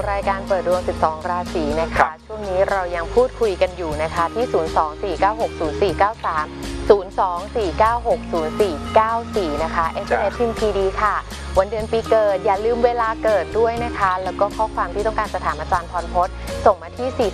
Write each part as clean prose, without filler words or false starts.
รายการเปิดดวง12ราศีนะคะช่วงนี้เรายังพูดคุยกันอยู่นะคะที่024960493 024960494นะคะ SMS พิมพ์ PD ค่ะวันเดือนปีเกิดอย่าลืมเวลาเกิดด้วยนะคะแล้วก็ข้อความที่ต้องการจะถามอาจารย์พรพจน์ส่งมาที่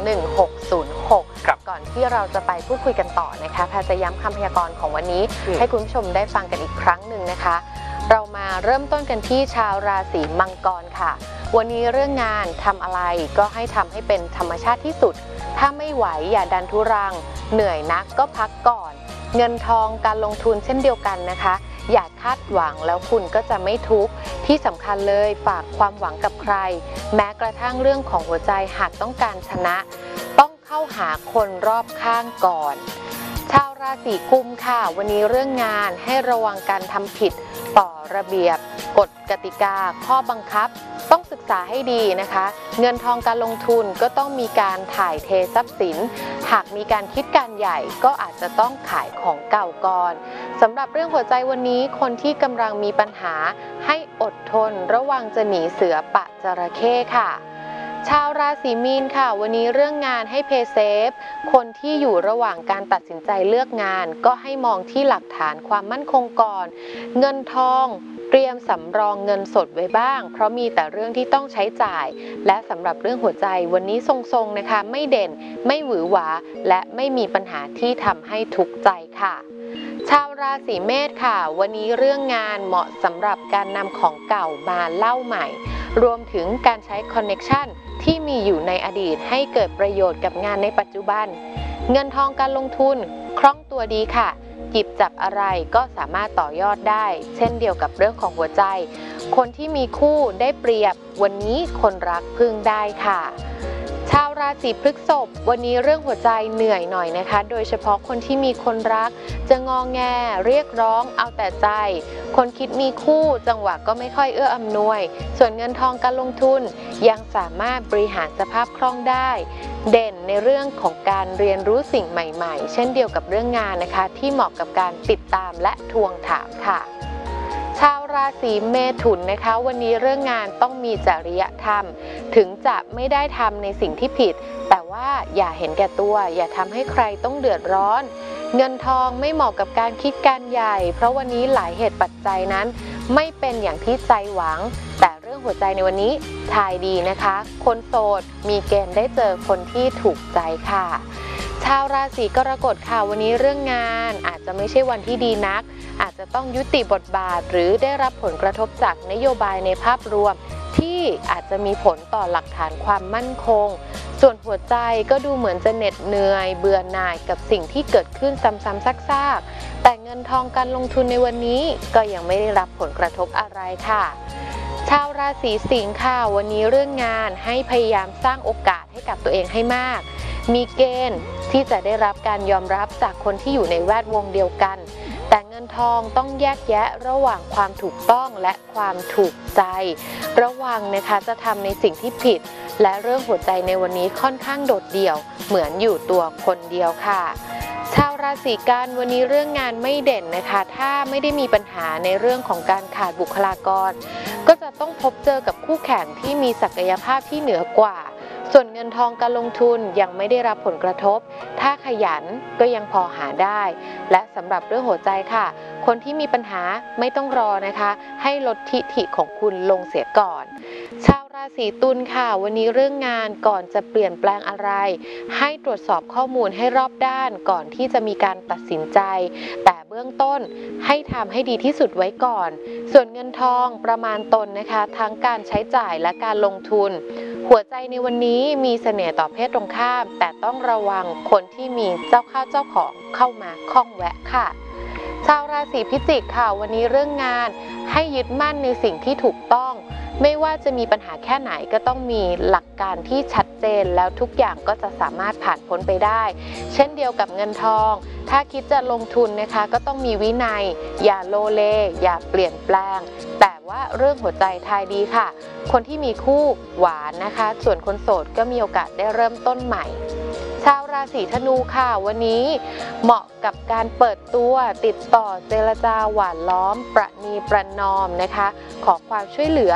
4221606ก่อนที่เราจะไปพูดคุยกันต่อนะคะแพทย์จะย้ำคำพยากรณ์ของวันนี้ให้คุณผู้ชมได้ฟังกันอีกครั้งหนึ่งนะคะเรามาเริ่มต้นกันที่ชาวราศีมังกรค่ะวันนี้เรื่องงานทำอะไรก็ให้ทำให้เป็นธรรมชาติที่สุดถ้าไม่ไหวอย่าดันทุรังเหนื่อยนักก็พักก่อนเงินทองการลงทุนเช่นเดียวกันนะคะอย่าคาดหวังแล้วคุณก็จะไม่ทุกข์ที่สำคัญเลยฝากความหวังกับใครแม้กระทั่งเรื่องของหัวใจหากต้องการชนะต้องเข้าหาคนรอบข้างก่อนชาวราศีกุมค่ะวันนี้เรื่องงานให้ระวังการทำผิดต่อระเบียบกฎกติกาข้อบังคับต้องศึกษาให้ดีนะคะเงินทองการลงทุนก็ต้องมีการถ่ายเททรัพย์สินหากมีการคิดการใหญ่ก็อาจจะต้องขายของเก่าก่อนสำหรับเรื่องหัวใจวันนี้คนที่กำลังมีปัญหาให้อดทนระวังจะหนีเสือปะจระเข้ค่ะชาวราศีมีนค่ะวันนี้เรื่องงานให้เพย์เซฟคนที่อยู่ระหว่างการตัดสินใจเลือกงานก็ให้มองที่หลักฐานความมั่นคงก่อนเงินทองเตรียมสำรองเงินสดไว้บ้างเพราะมีแต่เรื่องที่ต้องใช้จ่ายและสำหรับเรื่องหัวใจวันนี้ทรงๆนะคะไม่เด่นไม่หวือหวาและไม่มีปัญหาที่ทำให้ทุกข์ใจค่ะชาวราศีเมษค่ะวันนี้เรื่องงานเหมาะสำหรับการนำของเก่ามาเล่าใหม่รวมถึงการใช้คอนเน็กชันที่มีอยู่ในอดีตให้เกิดประโยชน์กับงานในปัจจุบันเงินทองการลงทุนคล่องตัวดีค่ะหยิบจับอะไรก็สามารถต่อยอดได้เช่นเดียวกับเรื่องของหัวใจคนที่มีคู่ได้เปรียบวันนี้คนรักพึ่งได้ค่ะชาวราศีพฤษภวันนี้เรื่องหัวใจเหนื่อยหน่อยนะคะโดยเฉพาะคนที่มีคนรักจะงอแงเรียกร้องเอาแต่ใจคนคิดมีคู่จังหวะก็ไม่ค่อยเอื้ออำนวยส่วนเงินทองการลงทุนยังสามารถบริหารสภาพคล่องได้เด่นในเรื่องของการเรียนรู้สิ่งใหม่ๆเช่นเดียวกับเรื่องงานนะคะที่เหมาะกับการติดตามและทวงถามค่ะชาวราศีเมถุนนะคะวันนี้เรื่องงานต้องมีจริยธรรมถึงจะไม่ได้ทำในสิ่งที่ผิดแต่ว่าอย่าเห็นแก่ตัวอย่าทำให้ใครต้องเดือดร้อนเงินทองไม่เหมาะกับการคิดการใหญ่เพราะวันนี้หลายเหตุปัจจัยนั้นไม่เป็นอย่างที่ใจหวังแต่เรื่องหัวใจในวันนี้ทายดีนะคะคนโสดมีเกณฑ์ได้เจอคนที่ถูกใจค่ะชาวราศีกรกฎค่ะวันนี้เรื่องงานอาจจะไม่ใช่วันที่ดีนักอาจจะต้องยุติบทบาทหรือได้รับผลกระทบจากนโยบายในภาพรวมที่อาจจะมีผลต่อหลักฐานความมั่นคงส่วนหัวใจก็ดูเหมือนจะเหน็ดเหนื่อยเบื่อหน่ายกับสิ่งที่เกิดขึ้นซ้ำๆซากๆแต่เงินทองการลงทุนในวันนี้ก็ยังไม่ได้รับผลกระทบอะไรค่ะชาวราศีสิงค์ค่ะวันนี้เรื่องงานให้พยายามสร้างโอกาสให้กับตัวเองให้มากมีเกณฑ์ที่จะได้รับการยอมรับจากคนที่อยู่ในแวดวงเดียวกันแต่เงินทองต้องแยกแยะระหว่างความถูกต้องและความถูกใจระวังนะคะจะทำในสิ่งที่ผิดและเรื่องหัวใจในวันนี้ค่อนข้างโดดเดี่ยวเหมือนอยู่ตัวคนเดียวค่ะชาวราศีกันวันนี้เรื่องงานไม่เด่นนะคะถ้าไม่ได้มีปัญหาในเรื่องของการขาดบุคลากรก็จะต้องพบเจอกับคู่แข่งที่มีศักยภาพที่เหนือกว่าส่วนเงินทองการลงทุนยังไม่ได้รับผลกระทบถ้าขยันก็ยังพอหาได้และสำหรับเรื่องหัวใจค่ะคนที่มีปัญหาไม่ต้องรอนะคะให้ลดทิฐิของคุณลงเสียก่อนชาวราศีตุลค่ะวันนี้เรื่องงานก่อนจะเปลี่ยนแปลงอะไรให้ตรวจสอบข้อมูลให้รอบด้านก่อนที่จะมีการตัดสินใจแต่เบื้องต้นให้ทำให้ดีที่สุดไว้ก่อนส่วนเงินทองประมาณตนนะคะทั้งการใช้จ่ายและการลงทุนหัวใจในวันนี้มีเสน่ห์ต่อเพศตรงข้ามแต่ต้องระวังคนที่มีเจ้าข้าวเจ้าของเข้ามาข้องแวะค่ะชาวราศีพิจิกค่ะวันนี้เรื่องงานให้ยึดมั่นในสิ่งที่ถูกต้องไม่ว่าจะมีปัญหาแค่ไหนก็ต้องมีหลักการที่ชัดเจนแล้วทุกอย่างก็จะสามารถผ่านพ้นไปได้เช่นเดียวกับเงินทองถ้าคิดจะลงทุนนะคะก็ต้องมีวินัยอย่าโลเลอย่าเปลี่ยนแปลงแต่ว่าเรื่องหัวใจทายดีค่ะคนที่มีคู่หวานนะคะส่วนคนโสดก็มีโอกาสได้เริ่มต้นใหม่ชาวราศีธนูค่ะวันนี้เหมาะกับการเปิดตัวติดต่อเจรจาหวานล้อมประนีประนอมนะคะขอความช่วยเหลือ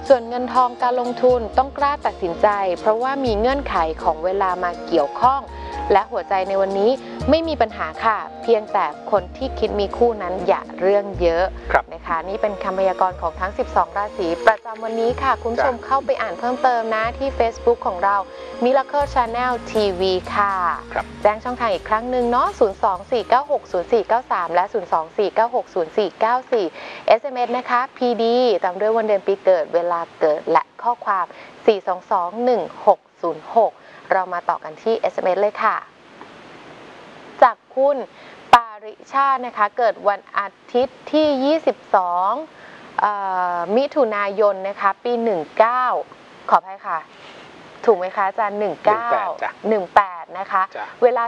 ส่วนเงินทองการลงทุนต้องกล้าตัดสินใจเพราะว่ามีเงื่อนไขของเวลามาเกี่ยวข้องและหัวใจในวันนี้ไม่มีปัญหาค่ะเพียงแต่คนที่คิดมีคู่นั้นอย่าเรื่องเยอะนะคะนี่เป็นคำพยากรณ์ของทั้ง12ราศีประจำวันนี้ค่ะคุณผู้ชมเข้าไปอ่านเพิ่มเติมนะที่ Facebook ของเรา Miracle Channel TV ค่ะแจ้งช่องทางอีกครั้งหนึ่งเนาะ024960493และ024960494 SMS นะคะ PD ตามด้วยวันเดือนปีเกิดเวลาเกิดและข้อความ4221606เรามาต่อกันที่ SMS เลยค่ะจากคุณปาริชาตินะคะเกิดวันอาทิตย์ที่22มิถุนายนนะคะปี19ขออภัยค่ะถูกไหมคะอาจารย์18นะคะเวลา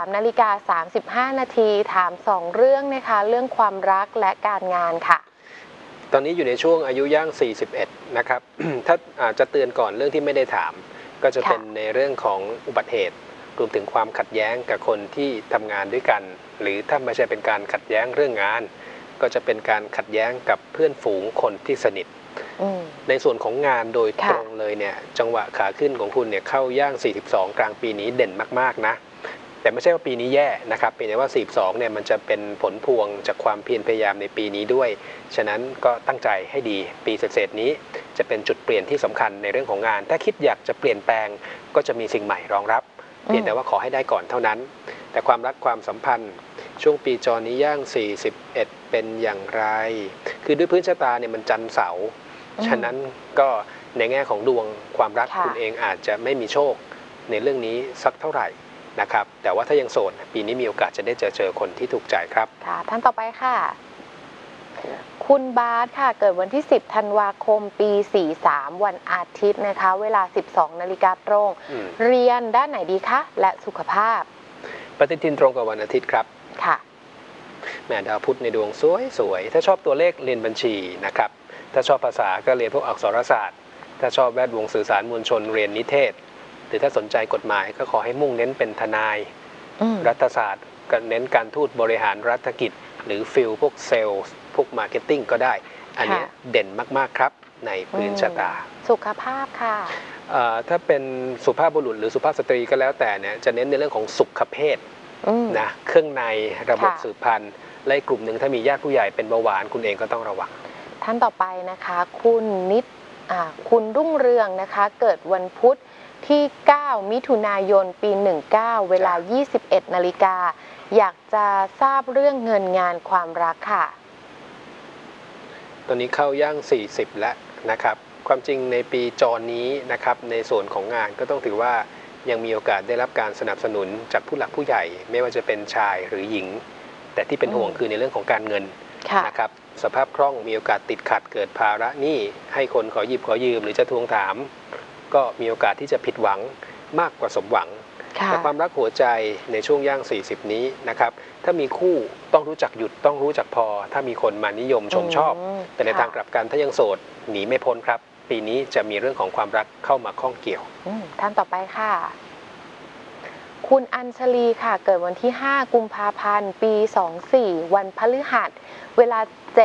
13:35 นาทีถาม2เรื่องนะคะเรื่องความรักและการงานค่ะตอนนี้อยู่ในช่วงอายุย่าง41นะครับ ถ้าอาจจะเตือนก่อนเรื่องที่ไม่ได้ถามก็จะเป็นในเรื่องของอุบัติเหตุรวมถึงความขัดแย้งกับคนที่ทำงานด้วยกันหรือถ้าไม่ใช่เป็นการขัดแย้งเรื่องงานก็จะเป็นการขัดแย้งกับเพื่อนฝูงคนที่สนิทในส่วนของงานโดยตรงเลยเนี่ยจังหวะขาขึ้นของคุณเนี่ยเข้าย่าง42กลางปีนี้เด่นมากๆนะแต่ไม่ใช่ว่าปีนี้แย่นะครับเป็นแต่ว่า42เนี่ยมันจะเป็นผลพวงจากความเพียรพยายามในปีนี้ด้วยฉะนั้นก็ตั้งใจให้ดีปีเศษนี้จะเป็นจุดเปลี่ยนที่สำคัญในเรื่องของงานถ้าคิดอยากจะเปลี่ยนแปลงก็จะมีสิ่งใหม่รองรับเพียงแต่ว่าขอให้ได้ก่อนเท่านั้นแต่ความรักความสัมพันธ์ช่วงปีจรนี้ย่าง41เป็นอย่างไรคือด้วยพื้นชะตาเนี่ยมันจันทร์เสาร์ฉะนั้นก็ในแง่ของดวงความรักคุณเองอาจจะไม่มีโชคในเรื่องนี้สักเท่าไหร่นะครับแต่ว่าถ้ายังโสดปีนี้มีโอกาสจะได้เจอคนที่ถูกใจครับค่ะท่านต่อไปค่ะคุณบาสค่ะเกิดวันที่10ธันวาคมปี43วันอาทิตย์นะคะเวลา 12 นาฬิกาตรงเรียนด้านไหนดีคะและสุขภาพปฏิทินตรงกับวันอาทิตย์ครับค่ะแม่ดาวพุธในดวงสวยๆถ้าชอบตัวเลขเรียนบัญชีนะครับถ้าชอบภาษาก็เรียนพวกอักษรศาสตร์ถ้าชอบแวดวงสื่อสารมวลชนเรียนนิเทศหรือถ้าสนใจกฎหมายก็ขอให้มุ่งเน้นเป็นทนายรัฐศาสตร์ก็เน้นการทูตบริหารรัฐกิจหรือฟิลพวกเซลล์พวกมาร์เก็ตติ้งก็ได้อันนี้เด่นมากๆครับในพื้นชะตาสุขภาพค่ะถ้าเป็นสุภาพบุรุษหรือสุภาพสตรีก็แล้วแต่เนี่ยจะเน้นในเรื่องของสุขภาพนะเครื่องในระบบสืบพันธุ์และกลุ่มหนึ่งถ้ามีญาติผู้ใหญ่เป็นเบาหวานคุณเองก็ต้องระวังท่านต่อไปนะคะคุณรุ่งเรืองนะคะเกิดวันพุธที่9มิถุนายนปี19เวลา 21 นาฬิกาอยากจะทราบเรื่องเงินงานความรักค่ะตอนนี้เข้าย่าง40แล้วนะครับความจริงในปีจรนี้นะครับในส่วนของงานก็ต้องถือว่ายังมีโอกาสได้รับการสนับสนุนจากผู้หลักผู้ใหญ่ไม่ว่าจะเป็นชายหรือหญิงแต่ที่เป็นห่วงคือในเรื่องของการเงินนะครับสภาพคล่องมีโอกาสติดขัดเกิดภาระหนี้ให้คนขอหยิบขอยืมหรือจะทวงถามก็มีโอกาสที่จะผิดหวังมากกว่าสมหวังแต่ความรักหัวใจในช่วงย่าง40นี้นะครับถ้ามีคู่ต้องรู้จักหยุดต้องรู้จักพอถ้ามีคนมานิยมชมชอบแต่ในทางกลับกันถ้ายังโสดหนีไม่พ้นครับปีนี้จะมีเรื่องของความรักเข้ามาข้องเกี่ยวท่านต่อไปค่ะคุณอัญชลีค่ะเกิดวันที่5กุมภาพันธ์ปี24วันพฤหัสเวลา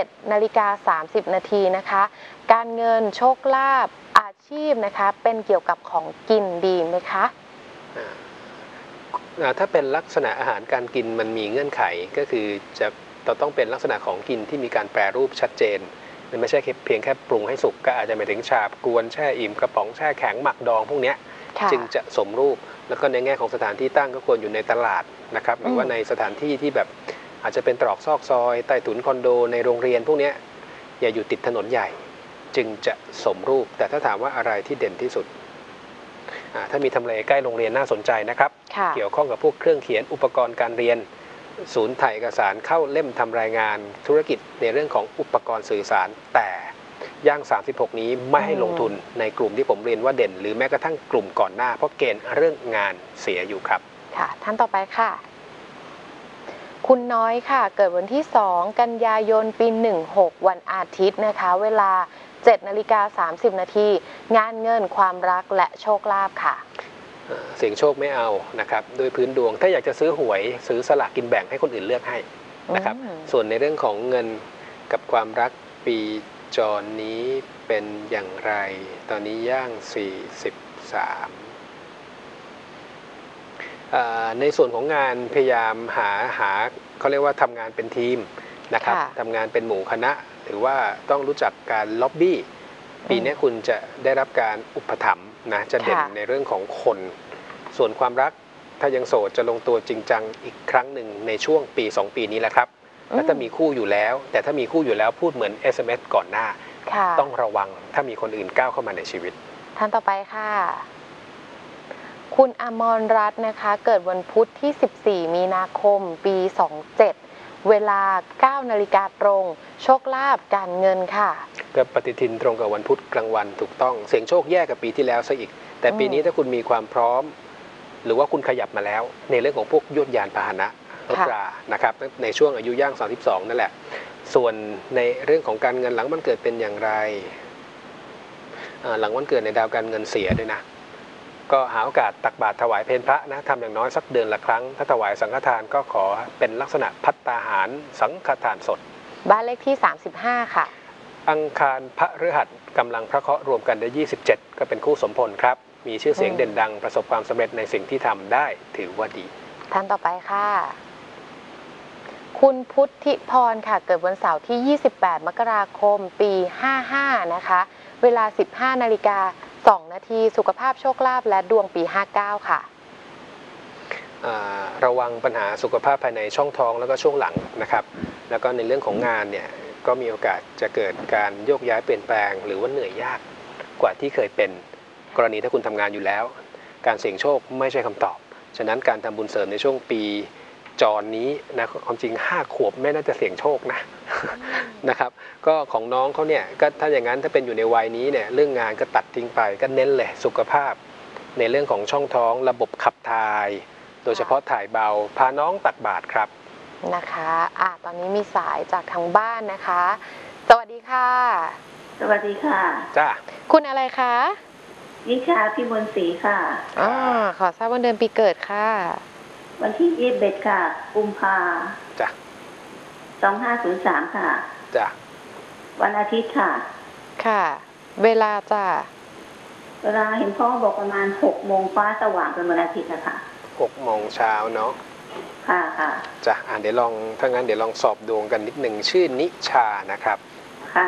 7:30 นาทีนะคะการเงินโชคลาภอาชีพนะคะเป็นเกี่ยวกับของกินดีไหมคะถ้าเป็นลักษณะอาหารการกินมันมีเงื่อนไขก็คือจะต้องเป็นลักษณะของกินที่มีการแปรรูปชัดเจนมันไม่ใช่เพียงแค่ปรุงให้สุกก็อาจจะหมายถึงฉาบกวนแช่อิ่มกระป๋องแช่แข็งหมักดองพวกนี้จึงจะสมรูปแล้วก็ในแง่ของสถานที่ตั้งก็ควรอยู่ในตลาดนะครับหรือว่าในสถานที่ที่แบบอาจจะเป็นตรอกซอกซอยใต้ถุนคอนโดในโรงเรียนพวกนี้อย่าอยู่ติดถนนใหญ่จึงจะสมรูปแต่ถ้าถามว่าอะไรที่เด่นที่สุดถ้ามีทำเลใกล้โรงเรียนน่าสนใจนะครับเกี่ยวข้องกับพวกเครื่องเขียนอุปกรณ์การเรียนศูนย์ถ่ายเอกสารเข้าเล่มทำรายงานธุรกิจในเรื่องของอุปกรณ์สื่อสารแต่ย่าง36นี้ไม่ให้ลงทุนในกลุ่มที่ผมเรียนว่าเด่นหรือแม้กระทั่งกลุ่มก่อนหน้าเพราะเกณฑ์เรื่องงานเสียอยู่ครับค่ะท่านต่อไปค่ะคุณน้อยค่ะเกิดวันที่2กันยายนปี16วันอาทิตย์นะคะเวลา 7:30 นาทีงานเงินความรักและโชคลาภค่ะเสี่ยงโชคไม่เอานะครับโดยพื้นดวงถ้าอยากจะซื้อหวยซื้อสลากกินแบ่งให้คนอื่นเลือกให้นะครับส่วนในเรื่องของเงินกับความรักปีจรนี้เป็นอย่างไร ตอนนี้ย่าง43ในส่วนของงานพยายามหาเขาเรียกว่าทำงานเป็นทีมนะครับทำงานเป็นหมู่คณะหรือว่าต้องรู้จักการล็อบบี้ปีนี้คุณจะได้รับการอุปถัมภ์นะจะเด่นในเรื่องของคนส่วนความรักถ้ายังโสดจะลงตัวจริงจังอีกครั้งหนึ่งในช่วงปี2ปีนี้แหละครับและถ้ามีคู่อยู่แล้วแต่ถ้ามีคู่อยู่แล้วพูดเหมือน SMS ก่อนหน้าต้องระวังถ้ามีคนอื่นก้าวเข้ามาในชีวิตท่านต่อไปค่ะคุณอมรรัตน์นะคะเกิดวันพุธที่14มีนาคมปี27เวลา 9 นาฬิกาตรงโชคลาภการเงินค่ะก็ปฏิทินตรงกับวันพุธกลางวันถูกต้องเสี่ยงโชคแย่กับปีที่แล้วซะอีกแต่ปีนี้ถ้าคุณมีความพร้อมหรือว่าคุณขยับมาแล้วในเรื่องของพวกยวดยานพาหนะรถรานะครับในช่วงอายุย่าง32นั่นแหละส่วนในเรื่องของการเงินหลังวันเกิดเป็นอย่างไรหลังวันเกิดในดาวการเงินเสียด้วยนะก็หาโอกาสตักบาตรถวายเพลพระนะทำอย่างน้อยสักเดือนละครั้งถ้าถวายสังฆทานก็ขอเป็นลักษณะภัตตาหารสังฆทานสดบ้านเลขที่35ค่ะอังคารพฤหัสกำลังพระเคราะห์รวมกันได้27ก็เป็นคู่สมพลครับมีชื่อเสียงเด่นดังประสบความสำเร็จในสิ่งที่ทำได้ถือว่าดีท่านต่อไปค่ะคุณพุทธิพรค่ะเกิดวันเสาร์ที่28มกราคมปี55นะคะเวลา 15 นาฬิกา2 นาทีสุขภาพโชคลาภและดวงปี59ค่ะระวังปัญหาสุขภาพภายในช่องท้องแล้วก็ช่วงหลังนะครับแล้วก็ในเรื่องของงานเนี่ยก็มีโอกาสจะเกิดการโยกย้ายเปลี่ยนแปลงหรือว่าเหนื่อยยากกว่าที่เคยเป็นกรณีถ้าคุณทำงานอยู่แล้วการเสี่ยงโชคไม่ใช่คำตอบฉะนั้นการทำบุญเสริมในช่วงปีจรนี้นะความจริง5 ขวบไม่น่าจะเสี่ยงโชคนะนะครับก็ของน้องเขาเนี่ยก็ถ้าอย่างนั้นถ้าเป็นอยู่ในวัยนี้เนี่ยเรื่องงานก็ตัดทิ้งไปก็เน้นเลยสุขภาพในเรื่องของช่องท้องระบบขับถ่ายโดยเฉพาะถ่ายเบาพาน้องตักบาตรครับนะคะตอนนี้มีสายจากทางบ้านนะคะสวัสดีค่ะสวัสดีค่ะจ้าคุณอะไรคะนิชาพิมลศรีค่ะขอทราบวันเดือนปีเกิดค่ะวันที่21ค่ะกุมภาจ้ะ 2503ค่ะจ้ะวันอาทิตย์ค่ะค่ะเวลาจ้ะเวลาเห็นพ่อบอกประมาณ6 โมงฟ้าสว่างเป็นวันอาทิตย์นะคะ 6 โมงเช้าเนาะค่ะค่ะจ้ะเดี๋ยวลองถ้างั้นเดี๋ยวลองสอบดวงกันนิดหนึ่งชื่อนิชานะครับค่ะ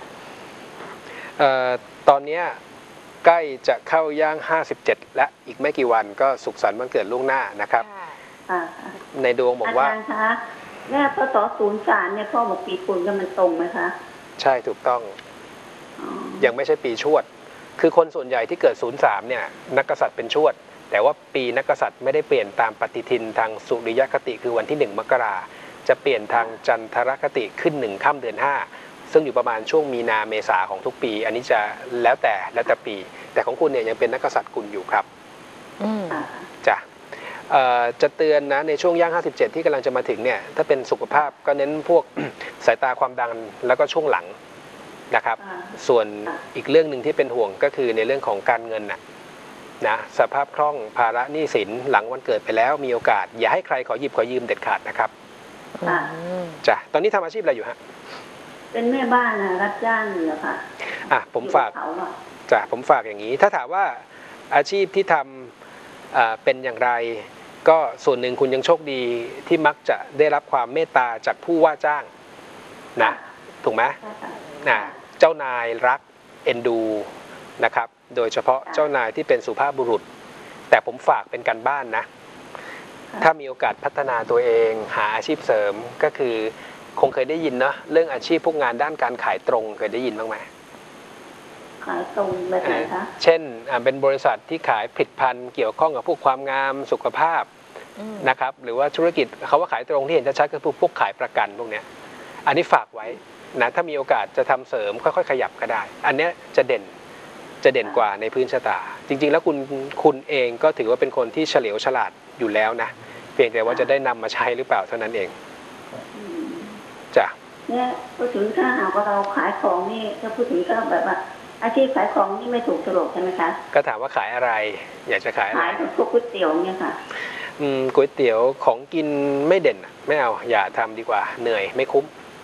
ตอนนี้ใกล้จะเข้าย่าง57และอีกไม่กี่วันก็สุขสันต์วันเกิดล่วงหน้านะครับในดวงบอกว่าอาจารย์คะแม่พศ03เนี่ยพ่อบอกปีกุลกันมันตรงไหมคะใช่ถูกต้องยังไม่ใช่ปีชวดคือคนส่วนใหญ่ที่เกิด03เนี่ยนักกษัตริย์เป็นชวดแต่ว่าปีนักกษัตริย์ไม่ได้เปลี่ยนตามปฏิทินทางสุริยคติคือวันที่1 มกราจะเปลี่ยนทางจันทรคติขึ้น1 ค่ำเดือน5ซึ่งอยู่ประมาณช่วงมีนาเมษาของทุกปีอันนี้จะแล้วแต่ปีแต่ของคุณเนี่ยยังเป็นนักกษัตริย์กุลอยู่ครับจ้ะจะเตือนนะในช่วงย่าง57ที่กำลังจะมาถึงเนี่ยถ้าเป็นสุขภาพก็เน้นพวกสายตาความดันแล้วก็ช่วงหลังนะครับส่วนอีกเรื่องหนึ่งที่เป็นห่วงก็คือในเรื่องของการเงินนะสภาพคล่องภาระหนี้สินหลังวันเกิดไปแล้วมีโอกาสอย่าให้ใครขอหยิบขอยืมเด็ดขาดนะครับจ้ะตอนนี้ทำอาชีพอะไรอยู่ฮะเป็นแม่บ้านนะรับจ้างเหรอคะผมฝากจ้ะผมฝากอย่างนี้ถ้าถามว่าอาชีพที่ทำเป็นอย่างไรก็ส่วนหนึ่งคุณยังโชคดีที่มักจะได้รับความเมตตาจากผู้ว่าจ้างนะถูกไหมเจ้านายรักเอ็นดูนะครับโดยเฉพาะเจ้านายที่เป็นสุภาพบุรุษแต่ผมฝากเป็นการบ้านนะถ้ามีโอกาสพัฒนาตัวเองหาอาชีพเสริมก็คือคงเคยได้ยินเนาะเรื่องอาชีพพวกงานด้านการขายตรงเคยได้ยินบ้างไหมขายตรงแบบไหนคะเช่นเป็นบริษัทที่ขายผลิตภัณฑ์เกี่ยวข้องกับพวกความงามสุขภาพนะครับหรือว่าธุรกิจเขาว่าขายตรงที่เห็นชัดๆก็คือพวกขายประกันพวกเนี้ยอันนี้ฝากไว้นะถ้ามีโอกาสจะทำเสริมค่อยๆขยับก็ได้อันเนี้ยจะเด่นกว่าในพื้นชะตาจริงๆแล้วคุณเองก็ถือว่าเป็นคนที่เฉลียวฉลาดอยู่แล้วนะเพียงแต่ว่าจะได้นำมาใช้หรือเปล่าเท่านั้นเองจ้ะเนี่ยพูดถึงถ้าหากว่าเราขายของนี่ถ้าพูดถึงก็แบบว่าอาชีพขายของนี่ไม่ถูกโฉลกใช่ไหมคะก็ถามว่าขายอะไรอยากจะขายอะไรขายพวกก๋วยเตี๋ยวเนี่ยค่ะก๋วยเตี๋ยวของกินไม่เด่นไม่เอาอย่าทำดีกว่าเหนื่อยไม่คุ้ม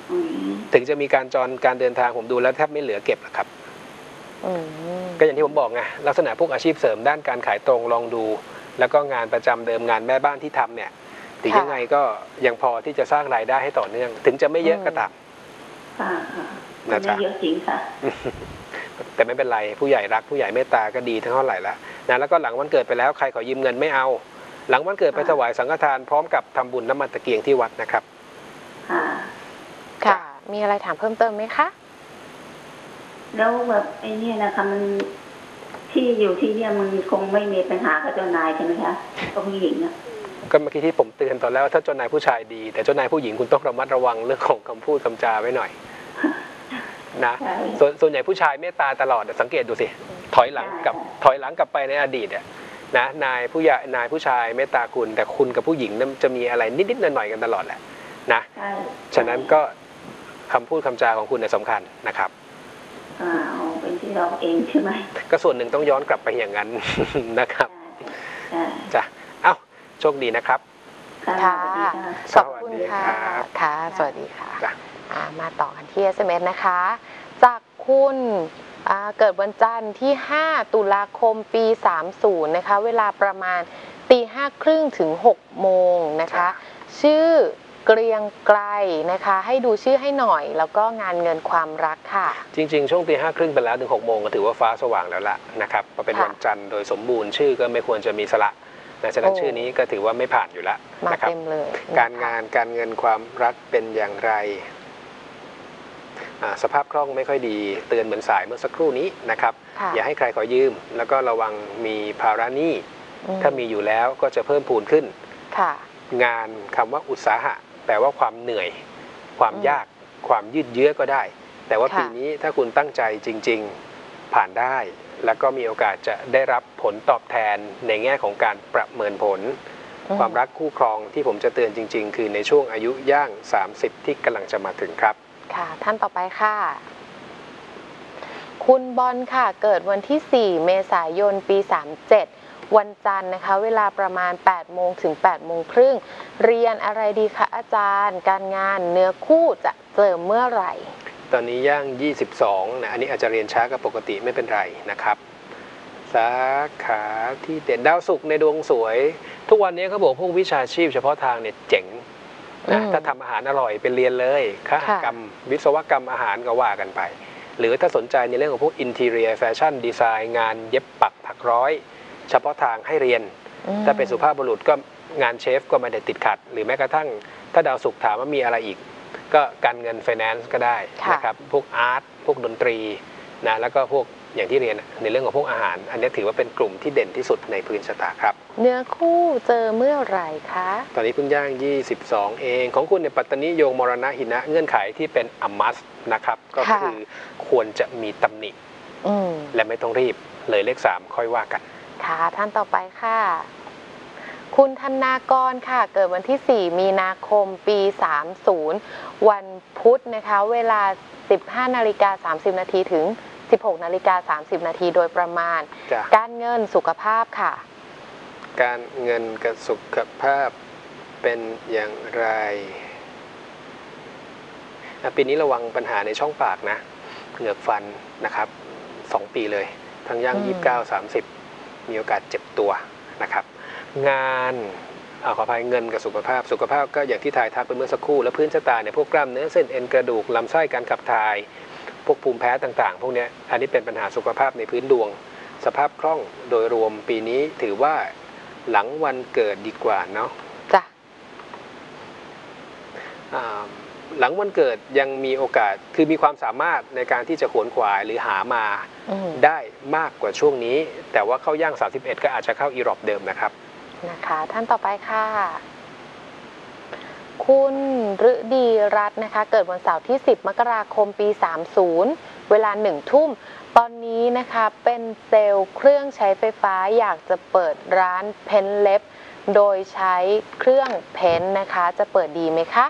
อืมถึงจะมีการเดินทางผมดูแล้วแทบไม่เหลือเก็บหรอกครับ ก็อย่างที่ผมบอกไงลักษณะพวกอาชีพเสริมด้านการขายตรงลองดู แล้วก็งานประจำเดิมงานแม่บ้านที่ทำเนี่ยถึงยังไงก็ยังพอที่จะสร้างรายได้ให้ต่อเนื่อง ถึงจะไม่เยอะก็ตามค่ะไม่เยอะจริงค่ะแต่ไม่เป็นไรผู้ใหญ่รักผู้ใหญ่เมตตาก็ดีทั้งเท่าไหร่แล้วนะแล้วก็หลังวันเกิดไปแล้วใครขอยืมเงินไม่เอา หลังวันเกิดไปถวายสังฆทานพร้อมกับทำบุญน้ำมันตะเกียงที่วัดนะครับค่ะมีอะไรถามเพิ่มเติมไหมคะแล้วแบบไอ้นี่นะคะมันที่อยู่ที่เนี่ยมันคงไม่มีปัญหากับเจ้านายใช่ไหมคะกับผู้หญิงอ่ะก็เมื่อกี้ที่ผมเตือนตอนแล้วถ้าเจ้านายผู้ชายดีแต่เจ้านายผู้หญิงคุณต้องระมัดระวังเรื่องของคำพูดคำจาไว้หน่อยนะส่วนใหญ่ผู้ชายเมตตาตลอดสังเกตดูสิถอยหลังกลับไปในอดีตนะนายผู้ชายเมตตาคุณแต่คุณกับผู้หญิงนั้นจะมีอะไรนิดๆหน่อยๆกันตลอดแหละนะฉะนั้นก็คำพูดคำจาของคุณเนี่ยสำคัญนะครับเป็นที่เราเองใช่ไหมก็ส่วนหนึ่งต้องย้อนกลับไปอย่างนั้นนะครับจ้ะเอ้าโชคดีนะครับค่ะขอบคุณค่ะค่ะสวัสดีค่ะมาต่อกันที่ SMS นะคะจากคุณเกิดวันจันทร์ที่5ตุลาคมปี30นะคะเวลาประมาณ5:30ถึง6โมงนะคะชื่อเกรียงไกรนะคะให้ดูชื่อให้หน่อยแล้วก็งานเงินความรักค่ะจริงๆช่วง5:30ไปแล้วถึง6โมงก็ถือว่าฟ้าสว่างแล้วล่ะนะครับพอเป็นวันจันทร์โดยสมบูรณ์ชื่อก็ไม่ควรจะมีสระดังนั้นชื่อนี้ก็ถือว่าไม่ผ่านอยู่แล้วนะครับการงานการเงินความรักเป็นอย่างไรสภาพคล่องไม่ค่อยดีเตือนเหมือนสายเมื่อสักครู่นี้นะครับอย่าให้ใครขอยืมแล้วก็ระวังมีภาระหนี้ถ้ามีอยู่แล้วก็จะเพิ่มพูนขึ้นงานคำว่าอุตสาหะแปลว่าความเหนื่อยความยากความยืดเยื้อก็ได้แต่ว่าปีนี้ถ้าคุณตั้งใจจริงๆผ่านได้แล้วก็มีโอกาสจะได้รับผลตอบแทนในแง่ของการประเมินผลความรักคู่ครองที่ผมจะเตือนจริงๆคือในช่วงอายุย่าง30ที่กำลังจะมาถึงครับค่ะท่านต่อไปค่ะคุณบอลค่ะเกิดวันที่4เมษายนปี37วันจันทร์นะคะเวลาประมาณ8โมงถึง8โมงครึ่งเรียนอะไรดีคะอาจารย์การงานเนื้อคู่จะเจอเมื่อไหร่ตอนนี้ย่าง22นะอันนี้อาจจะเรียนช้ากับปกติไม่เป็นไรนะครับสาขาที่เด่นดาวศุกร์ในดวงสวยทุกวันนี้เขาบอกพวกวิชาชีพเฉพาะทางเนี่ยเจ๋งนะถ้าทำอาหารอร่อยเป็นเรียนเลยคหกรรมวิศวกรรมอาหารก็ว่ากันไปหรือถ้าสนใจในเรื่องของพวกอินทีเรียแฟชั่นดีไซน์งานเย็บปักถักร้อยเฉพาะทางให้เรียนถ้าเป็นสุภาพบุรุษก็งานเชฟก็ไม่ได้ติดขัดหรือแม้กระทั่งถ้าดาวศุกร์ถามว่ามีอะไรอีกก็การเงินไฟแนนซ์ก็ได้นะครับพวกอาร์ตพวกดนตรีนะแล้วก็พวกอย่างที่เรียนในเรื่องของพวกอาหารอันนี้ถือว่าเป็นกลุ่มที่เด่นที่สุดในพื้นชะตาครับเนื้อคู่เจอเมื่อไหร่คะตอนนี้เพิ่งย่าง22เองของคุณในปัตตานีโยงมรณะหินะเงื่อนไขที่เป็นอมัสนะครับก็คือควรจะมีตำหนิและไม่ต้องรีบเลยเลข3ค่อยว่ากันค่ะท่านต่อไปค่ะคุณธนากรค่ะเกิดวันที่4มีนาคมปี30วันพุธนะคะเวลา 15:30 นาทีถึง16:30 นาทีโดยประมาณการเงินสุขภาพค่ะการเงินกับสุขภาพเป็นอย่างไรปีนี้ระวังปัญหาในช่องปากนะเหงือกฟันนะครับ2ปีเลยทั้งย่าง29-30มีโอกาสเจ็บตัวนะครับงานขออภัยเงินกับสุขภาพก็อย่างที่ทายทักไปเมื่อสักครู่และพื้นชะตาเนี่ยพวกกล้ามเนื้อเส้นเอ็นกระดูกลำไส้การขับถ่ายพวกภูมิแพ้ต่างๆพวกนี้อันนี้เป็นปัญหาสุขภาพในพื้นดวงสภาพคล่องโดยรวมปีนี้ถือว่าหลังวันเกิดดีกว่าเนาะจ้ะหลังวันเกิดยังมีโอกาสคือมีความสามารถในการที่จะขวนขวายหรือหามาได้มากกว่าช่วงนี้แต่ว่าเข้าย่าง31ก็อาจจะเข้าอีรอบเดิมนะครับนะคะท่านต่อไปค่ะคุณฤดีรัตน์นะคะเกิดวันเสาร์ที่10มกราคมปี30เวลา1 ทุ่มตอนนี้นะคะเป็นเซลล์เครื่องใช้ไฟฟ้าอยากจะเปิดร้านเพ้นเล็บโดยใช้เครื่องเพ้นนะคะจะเปิดดีไหมคะ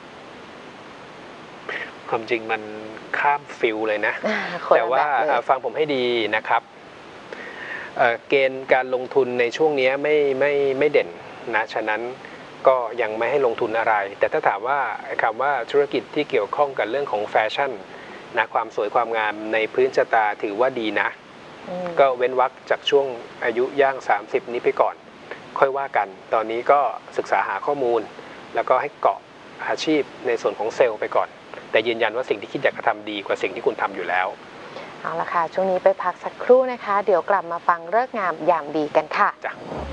ความจริงมันข้ามฟิลเลยนะแต่ว่าฟังผมให้ดีนะครับเกณฑ์การลงทุนในช่วงนี้ไม่เด่นนะฉะนั้นก็ยังไม่ให้ลงทุนอะไร แต่ถ้าถามว่าคำว่าธุรกิจที่เกี่ยวข้องกับเรื่องของแฟชั่นนะความสวยความงามในพื้นชะตาถือว่าดีนะก็เว้นวรรคจากช่วงอายุย่าง30นี้ไปก่อนค่อยว่ากันตอนนี้ก็ศึกษาหาข้อมูลแล้วก็ให้เกาะอาชีพในส่วนของเซลล์ไปก่อนแต่ยืนยันว่าสิ่งที่คิดอยากจะทำดีกว่าสิ่งที่คุณทำอยู่แล้วเอาละค่ะช่วงนี้ไปพักสักครู่นะคะเดี๋ยวกลับมาฟังฤกษ์งามยามดีกันค่ะจ้ะ